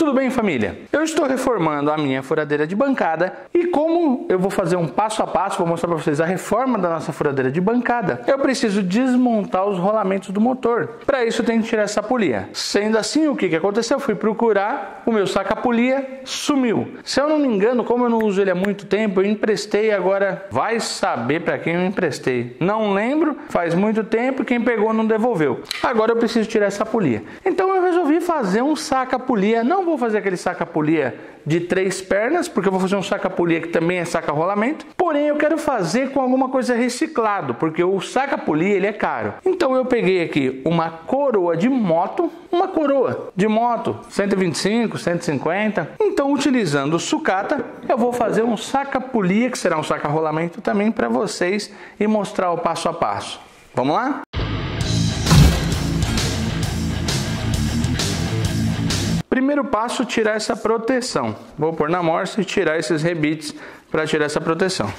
Tudo bem, família? Eu estou reformando a minha furadeira de bancada e como eu vou fazer um passo a passo, vou mostrar para vocês a reforma da nossa furadeira de bancada, eu preciso desmontar os rolamentos do motor. Para isso eu tenho que tirar essa polia. Sendo assim, o que aconteceu? Eu fui procurar, o meu saca-polia sumiu. Se eu não me engano, como eu não uso ele há muito tempo, eu emprestei, agora vai saber para quem eu emprestei. Não lembro, faz muito tempo, quem pegou não devolveu. Agora eu preciso tirar essa polia. Então eu resolvi fazer um saca-polia. Não vou fazer aquele saca-polia de 3 pernas, porque eu vou fazer um saca-polia que também é saca-rolamento. Porém, eu quero fazer com alguma coisa reciclado, porque o saca-polia ele é caro. Então eu peguei aqui uma coroa de moto, 125, 150. Então, utilizando o sucata, eu vou fazer um saca-polia, que será um saca-rolamento também para vocês e mostrar o passo a passo. Vamos lá? Primeiro passo, tirar essa proteção. Vou pôr na morsa e tirar esses rebites para tirar essa proteção.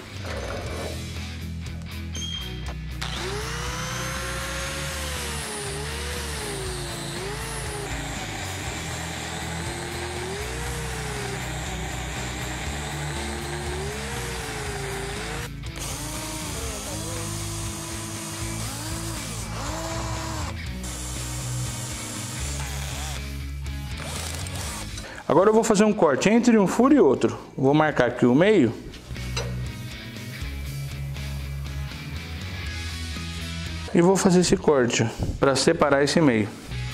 Agora eu vou fazer um corte entre um furo e outro. Vou marcar aqui o meio. E vou fazer esse corte para separar esse meio.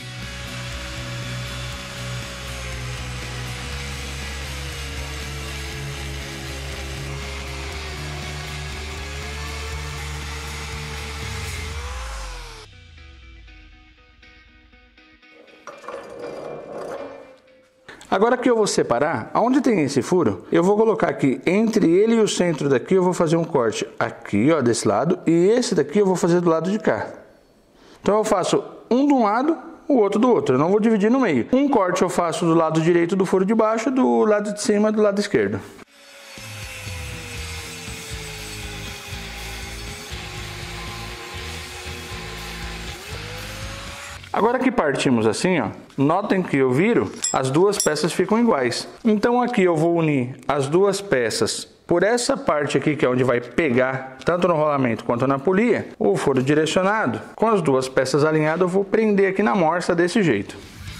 Agora que eu vou separar, aonde tem esse furo, eu vou colocar aqui, entre ele e o centro daqui, eu vou fazer um corte aqui, ó, desse lado, e esse daqui eu vou fazer do lado de cá. Então eu faço um de um lado, o outro do outro, eu não vou dividir no meio. Um corte eu faço do lado direito do furo de baixo, do lado de cima do lado esquerdo. Agora que partimos assim, ó, notem que eu viro, as duas peças ficam iguais. Então aqui eu vou unir as duas peças por essa parte aqui, que é onde vai pegar, tanto no rolamento quanto na polia, o furo direcionado. Com as duas peças alinhadas eu vou prender aqui na morsa desse jeito.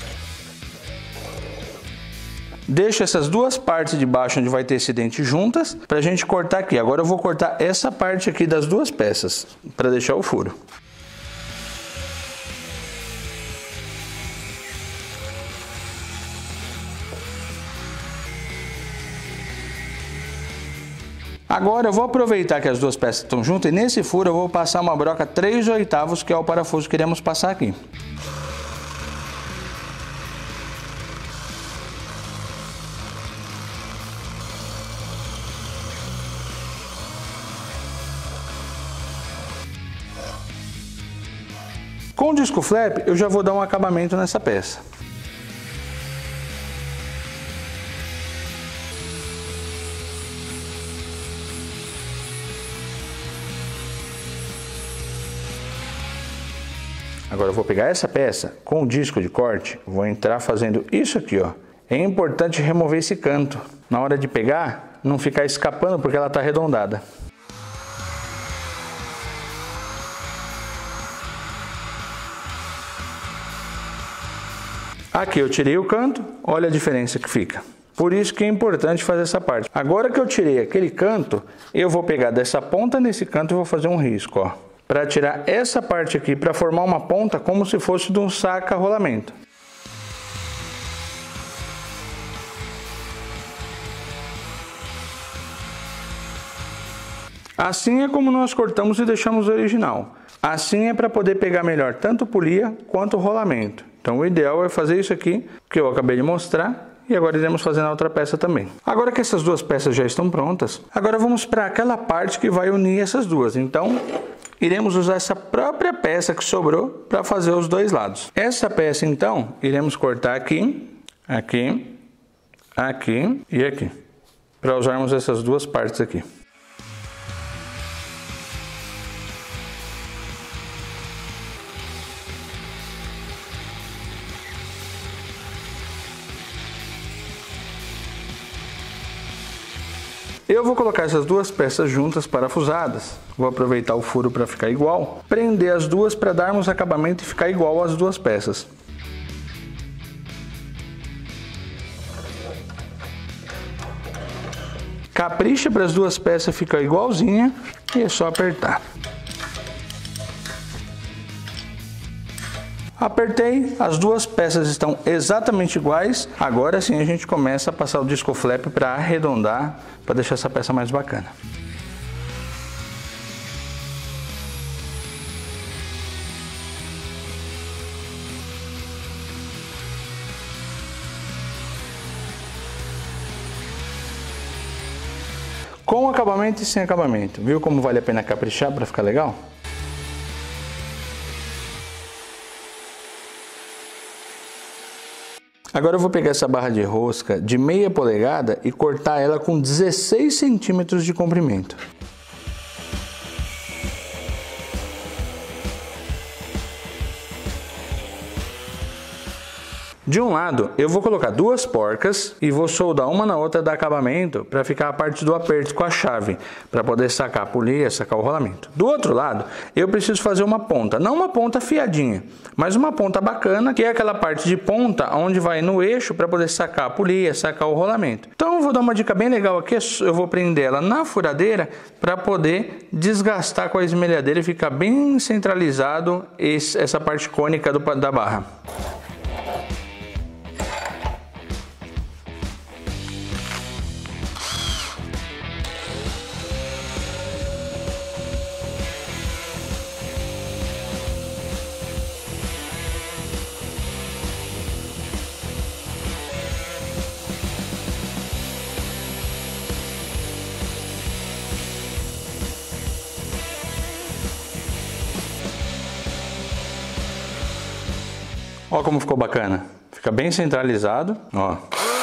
Deixo essas duas partes de baixo onde vai ter esse dente juntas, pra gente cortar aqui. Agora eu vou cortar essa parte aqui das duas peças, para deixar o furo. Agora eu vou aproveitar que as duas peças estão juntas e nesse furo eu vou passar uma broca 3/8, que é o parafuso que iremos passar aqui. Com o disco flap eu já vou dar um acabamento nessa peça. Agora eu vou pegar essa peça com o disco de corte, vou entrar fazendo isso aqui, ó. É importante remover esse canto. Na hora de pegar, não ficar escapando porque ela está arredondada. Aqui eu tirei o canto, olha a diferença que fica. Por isso que é importante fazer essa parte. Agora que eu tirei aquele canto, eu vou pegar dessa ponta nesse canto e vou fazer um risco, ó. Para tirar essa parte aqui, para formar uma ponta como se fosse de um saca-rolamento. Assim é como nós cortamos e deixamos o original. Assim é para poder pegar melhor tanto polia quanto o rolamento. Então o ideal é fazer isso aqui, que eu acabei de mostrar. E agora iremos fazer na outra peça também. Agora que essas duas peças já estão prontas, agora vamos para aquela parte que vai unir essas duas. Então, iremos usar essa própria peça que sobrou para fazer os dois lados. Essa peça, então, iremos cortar aqui, aqui, aqui e aqui, para usarmos essas duas partes aqui. Eu vou colocar essas duas peças juntas parafusadas. Vou aproveitar o furo para ficar igual. Prender as duas para darmos acabamento e ficar igual às duas peças. Capricha para as duas peças ficar igualzinha e é só apertar. Apertei, as duas peças estão exatamente iguais. Agora sim a gente começa a passar o disco flap para arredondar, para deixar essa peça mais bacana. Com acabamento e sem acabamento. Viu como vale a pena caprichar para ficar legal? Agora eu vou pegar essa barra de rosca de meia polegada e cortar ela com 16 centímetros de comprimento. De um lado, eu vou colocar duas porcas e vou soldar uma na outra, dar acabamento para ficar a parte do aperto com a chave, para poder sacar a polia, sacar o rolamento. Do outro lado, eu preciso fazer uma ponta, não uma ponta afiadinha, mas uma ponta bacana, que é aquela parte de ponta onde vai no eixo para poder sacar a polia, sacar o rolamento. Então eu vou dar uma dica bem legal aqui, eu vou prender ela na furadeira para poder desgastar com a esmerilhadeira e ficar bem centralizado essa parte cônica da barra. Ó como ficou bacana, fica bem centralizado, ó.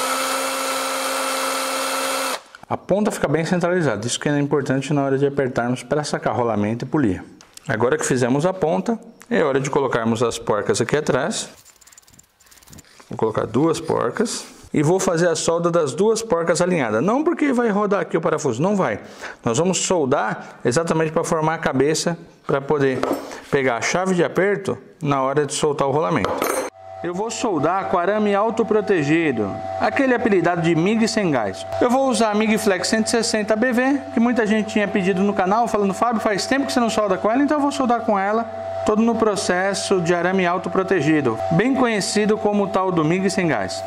A ponta fica bem centralizada, isso que é importante na hora de apertarmos para sacar rolamento e polir. Agora que fizemos a ponta, é hora de colocarmos as porcas aqui atrás. Vou colocar duas porcas e vou fazer a solda das duas porcas alinhadas. Não porque vai rodar aqui o parafuso, não vai. Nós vamos soldar exatamente para formar a cabeça, para poder pegar a chave de aperto na hora de soltar o rolamento. Eu vou soldar com arame autoprotegido, aquele apelidado de MIG sem gás. Eu vou usar a MIG Flex 160 BV, que muita gente tinha pedido no canal, falando: Fábio, faz tempo que você não solda com ela, então eu vou soldar com ela, todo no processo de arame autoprotegido, bem conhecido como o tal do MIG sem gás.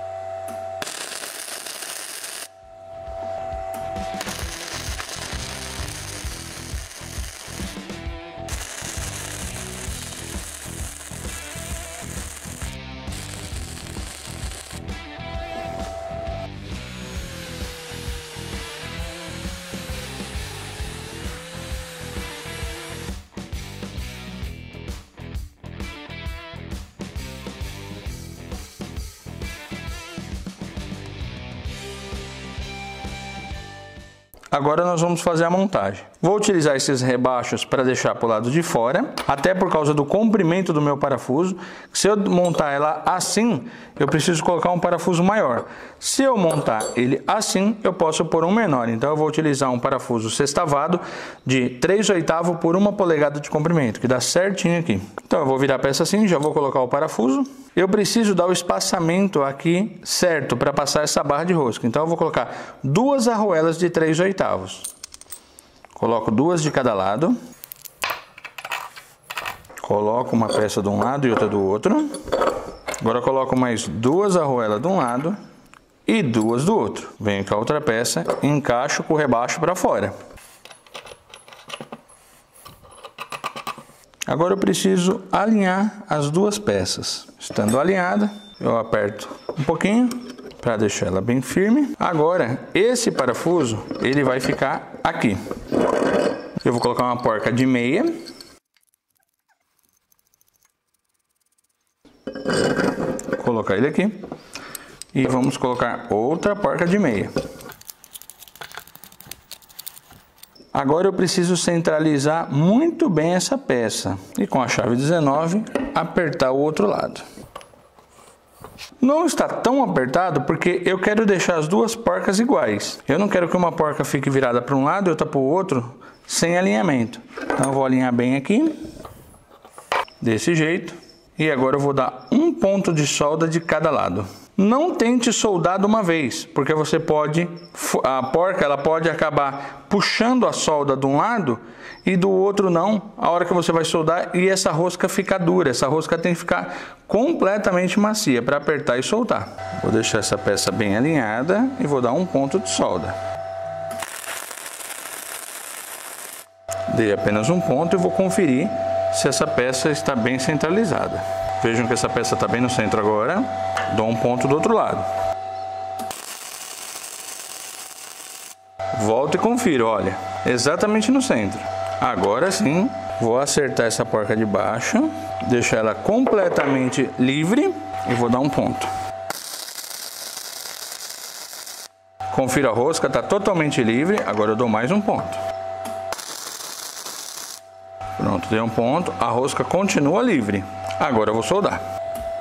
Agora nós vamos fazer a montagem. Vou utilizar esses rebaixos para deixar para o lado de fora, até por causa do comprimento do meu parafuso. Se eu montar ela assim, eu preciso colocar um parafuso maior. Se eu montar ele assim, eu posso pôr um menor. Então eu vou utilizar um parafuso sextavado de 3/8 por 1 polegada de comprimento, que dá certinho aqui. Então eu vou virar a peça assim, já vou colocar o parafuso. Eu preciso dar o espaçamento aqui certo para passar essa barra de rosca. Então eu vou colocar duas arruelas de 3/8. Coloco duas de cada lado. Coloco uma peça de um lado e outra do outro. Agora eu coloco mais duas arruelas de um lado e duas do outro. Venho com a outra peça, encaixo com o rebaixo para fora. Agora eu preciso alinhar as duas peças. Estando alinhada, eu aperto um pouquinho para deixar ela bem firme. Agora, esse parafuso, ele vai ficar aqui. Eu vou colocar uma porca de meia. Vou colocar ele aqui. E vamos colocar outra porca de meia. Agora eu preciso centralizar muito bem essa peça. E com a chave 19, apertar o outro lado. Não está tão apertado porque eu quero deixar as duas porcas iguais. Eu não quero que uma porca fique virada para um lado e outra para o outro sem alinhamento. Então eu vou alinhar bem aqui, desse jeito. E agora eu vou dar um ponto de solda de cada lado. Não tente soldar de uma vez, porque a porca ela pode acabar puxando a solda de um lado e do outro não, a hora que você vai soldar, e essa rosca fica dura. Essa rosca tem que ficar completamente macia para apertar e soltar. Vou deixar essa peça bem alinhada e vou dar um ponto de solda. Dei apenas um ponto e vou conferir se essa peça está bem centralizada. Vejam que essa peça está bem no centro agora. Dou um ponto do outro lado. Volto e confiro, olha, exatamente no centro. Agora sim, vou acertar essa porca de baixo, deixar ela completamente livre e vou dar um ponto. Confira a rosca, está totalmente livre, agora eu dou mais um ponto. Pronto, dei um ponto, a rosca continua livre. Agora eu vou soldar.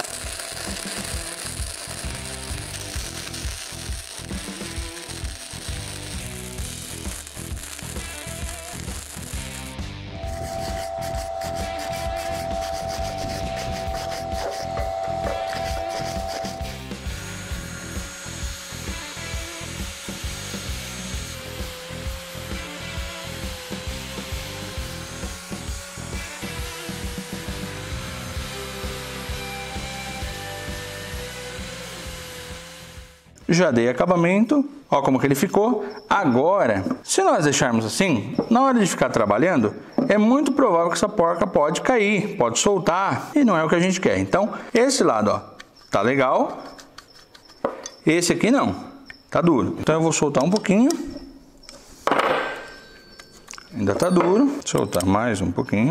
Já dei acabamento, ó como que ele ficou. Agora, se nós deixarmos assim, na hora de ficar trabalhando, é muito provável que essa porca pode cair, pode soltar, e não é o que a gente quer. Então, esse lado, ó, tá legal. Esse aqui não, tá duro. Então eu vou soltar um pouquinho. Ainda tá duro. Soltar mais um pouquinho.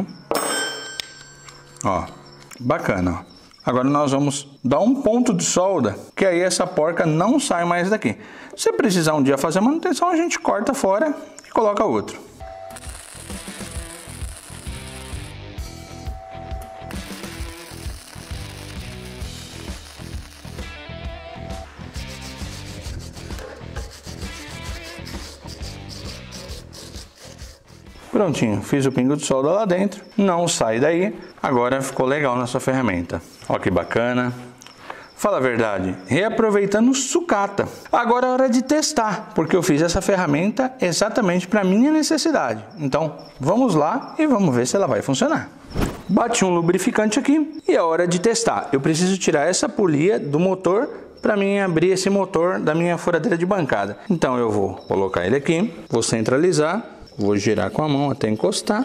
Ó, bacana, ó. Agora nós vamos dar um ponto de solda, que aí essa porca não sai mais daqui. Se precisar um dia fazer manutenção, a gente corta fora e coloca outro. Prontinho, fiz o pingo de solda lá dentro, não sai daí, agora ficou legal na sua ferramenta. Ó que bacana. Fala a verdade, reaproveitando sucata. Agora é hora de testar, porque eu fiz essa ferramenta exatamente para minha necessidade. Então, vamos lá e vamos ver se ela vai funcionar. Bati um lubrificante aqui e é hora de testar. Eu preciso tirar essa polia do motor para mim abrir esse motor da minha furadeira de bancada. Então eu vou colocar ele aqui, vou centralizar. Vou girar com a mão até encostar.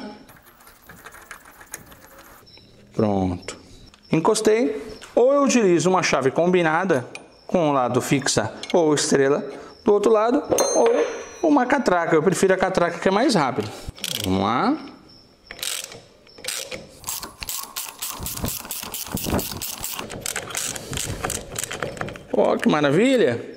Pronto. Encostei. Ou eu utilizo uma chave combinada com um lado fixa ou estrela do outro lado, ou uma catraca. Eu prefiro a catraca que é mais rápido. Vamos lá. Ó, que maravilha!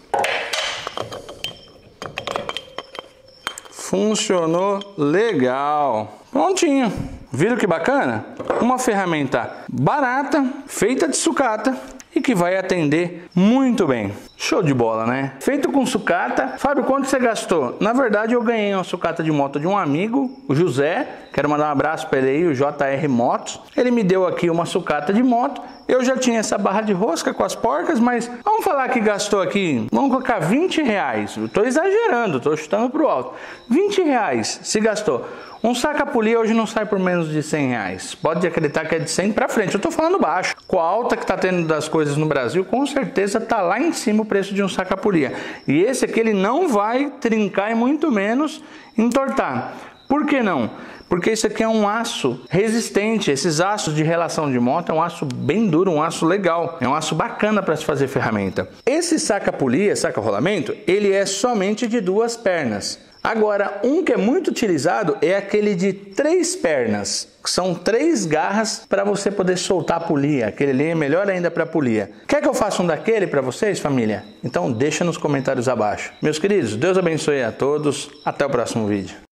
Funcionou legal. Prontinho. Viram que bacana? Uma ferramenta barata, feita de sucata e que vai atender muito bem. Show de bola, né? Feito com sucata. Fábio, quanto você gastou? Na verdade, eu ganhei uma sucata de moto de um amigo, o José. Quero mandar um abraço para ele aí, o JR Motos. Ele me deu aqui uma sucata de moto. Eu já tinha essa barra de rosca com as porcas, mas vamos falar que gastou aqui, vamos colocar 20 reais. Eu tô exagerando, tô chutando pro alto. 20 reais se gastou. Um saca-polia hoje não sai por menos de 100 reais. Pode acreditar que é de 100 para frente. Eu tô falando baixo. Com a alta que tá tendo das coisas no Brasil, com certeza tá lá em cima o preço de um saca-polia. E esse aqui ele não vai trincar e muito menos entortar. Por que não? Porque esse aqui é um aço resistente. Esses aços de relação de moto é um aço bem duro, um aço legal. É um aço bacana para se fazer ferramenta. Esse saca-polia, saca-rolamento, ele é somente de 2 pernas. Agora, um que é muito utilizado é aquele de 3 pernas, que são 3 garras para você poder soltar a polia. Aquele ali é melhor ainda para polia. Quer que eu faça um daquele para vocês, família? Então deixa nos comentários abaixo. Meus queridos, Deus abençoe a todos. Até o próximo vídeo.